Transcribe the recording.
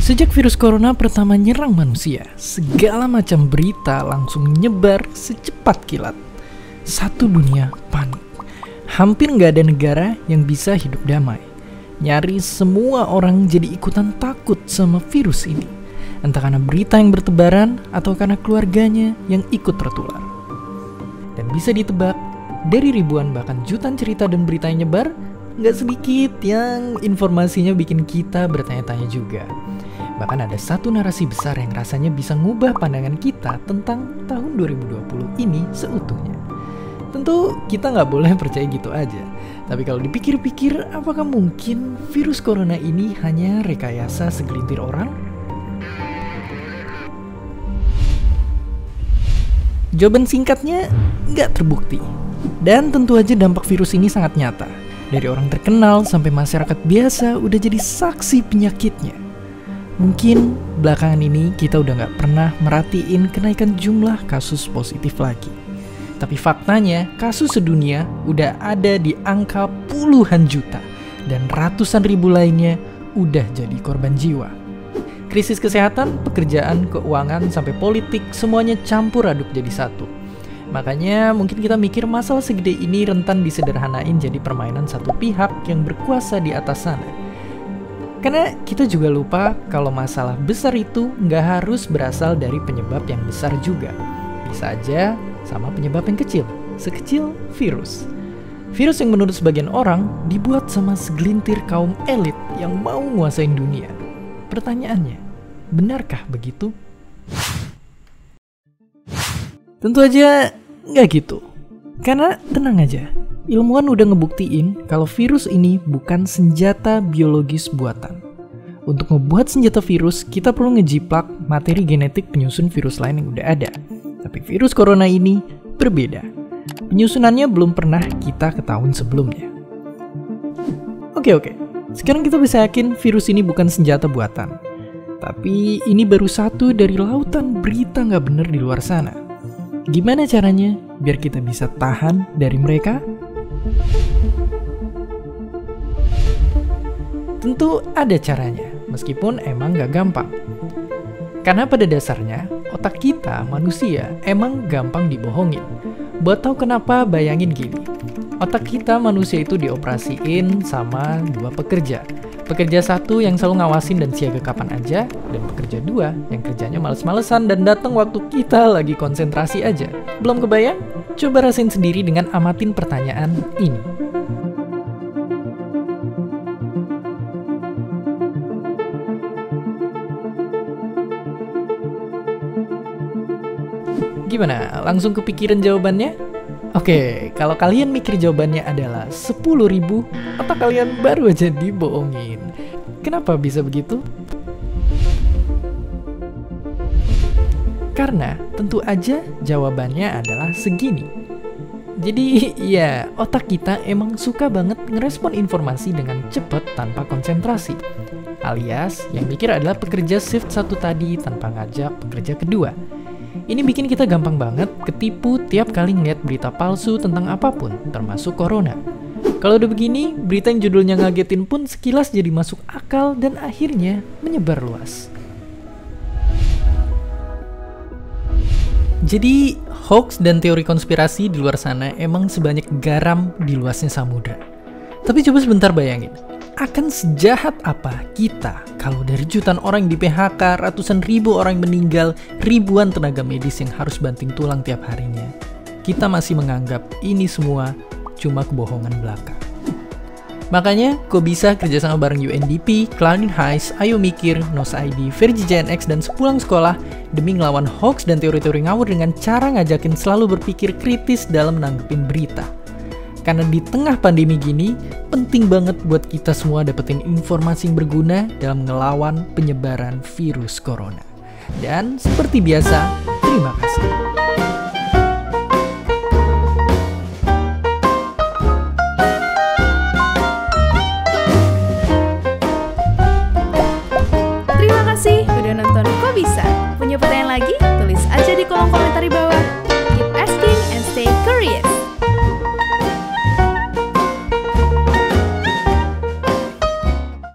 Sejak virus corona pertama nyerang manusia, segala macam berita langsung nyebar secepat kilat. Satu dunia panik. Hampir nggak ada negara yang bisa hidup damai. Nyaris semua orang jadi ikutan takut sama virus ini. Entah karena berita yang bertebaran atau karena keluarganya yang ikut tertular. Dan bisa ditebak, dari ribuan bahkan jutaan cerita dan berita yang nyebar, nggak sedikit yang informasinya bikin kita bertanya-tanya juga. Bahkan ada satu narasi besar yang rasanya bisa ngubah pandangan kita tentang tahun 2020 ini seutuhnya. Tentu kita nggak boleh percaya gitu aja. Tapi kalau dipikir-pikir, apakah mungkin virus corona ini hanya rekayasa segelintir orang? Jawaban singkatnya, nggak terbukti. Dan tentu aja dampak virus ini sangat nyata. Dari orang terkenal sampai masyarakat biasa udah jadi saksi penyakitnya. Mungkin belakangan ini kita udah gak pernah merhatiin kenaikan jumlah kasus positif lagi. Tapi faktanya kasus sedunia udah ada di angka puluhan juta. Dan ratusan ribu lainnya udah jadi korban jiwa. Krisis kesehatan, pekerjaan, keuangan, sampai politik semuanya campur aduk jadi satu. Makanya mungkin kita mikir masalah segede ini rentan disederhanain jadi permainan satu pihak yang berkuasa di atas sana. Karena kita juga lupa kalau masalah besar itu nggak harus berasal dari penyebab yang besar juga. Bisa aja sama penyebab yang kecil, sekecil virus. Virus yang menurut sebagian orang dibuat sama segelintir kaum elit yang mau nguasain dunia. Pertanyaannya, benarkah begitu? Tentu aja nggak gitu. Karena tenang aja, ilmuwan udah ngebuktiin kalau virus ini bukan senjata biologis buatan. Untuk ngebuat senjata virus, kita perlu ngejiplak materi genetik penyusun virus lain yang udah ada. Tapi virus corona ini berbeda. Penyusunannya belum pernah kita ketahuin sebelumnya. Oke, sekarang kita bisa yakin virus ini bukan senjata buatan. Tapi ini baru satu dari lautan berita nggak bener di luar sana. Gimana caranya biar kita bisa tahan dari mereka? Tentu ada caranya, meskipun emang gak gampang. Karena pada dasarnya, otak kita manusia emang gampang dibohongin. Buat tahu kenapa, bayangin gini. Otak kita manusia itu dioperasiin sama dua pekerja. Pekerja satu yang selalu ngawasin dan siaga kapan aja, dan pekerja dua yang kerjanya males-malesan dan datang waktu kita lagi konsentrasi aja. Belum kebayang? Coba rasain sendiri dengan amatin pertanyaan ini. Gimana? Langsung kepikiran jawabannya? Oke, kalau kalian mikir jawabannya adalah 10.000, otak kalian baru aja dibohongin. Kenapa bisa begitu? Karena tentu aja jawabannya adalah segini. Jadi ya, otak kita emang suka banget ngerespon informasi dengan cepat tanpa konsentrasi. Alias, yang mikir adalah pekerja shift satu tadi tanpa ngajak pekerja kedua. Ini bikin kita gampang banget ketipu tiap kali ngeliat berita palsu tentang apapun, termasuk corona. Kalau udah begini, berita yang judulnya ngagetin pun sekilas jadi masuk akal dan akhirnya menyebar luas. Jadi, hoax dan teori konspirasi di luar sana emang sebanyak garam di luasnya samudra. Tapi coba sebentar bayangin, akan sejahat apa kita kalau dari jutaan orang yang di PHK, ratusan ribu orang yang meninggal, ribuan tenaga medis yang harus banting tulang tiap harinya, kita masih menganggap ini semua cuma kebohongan belaka. Makanya, kok bisa kerjasama bareng UNDP, Clouding Heights, Ayo Mikir, Nos ID, Verge Gen X, dan Sepulang Sekolah demi ngelawan hoax dan teori-teori ngawur dengan cara ngajakin selalu berpikir kritis dalam nanggepin berita. Karena di tengah pandemi gini, penting banget buat kita semua dapetin informasi yang berguna dalam ngelawan penyebaran virus corona. Dan seperti biasa, terima kasih.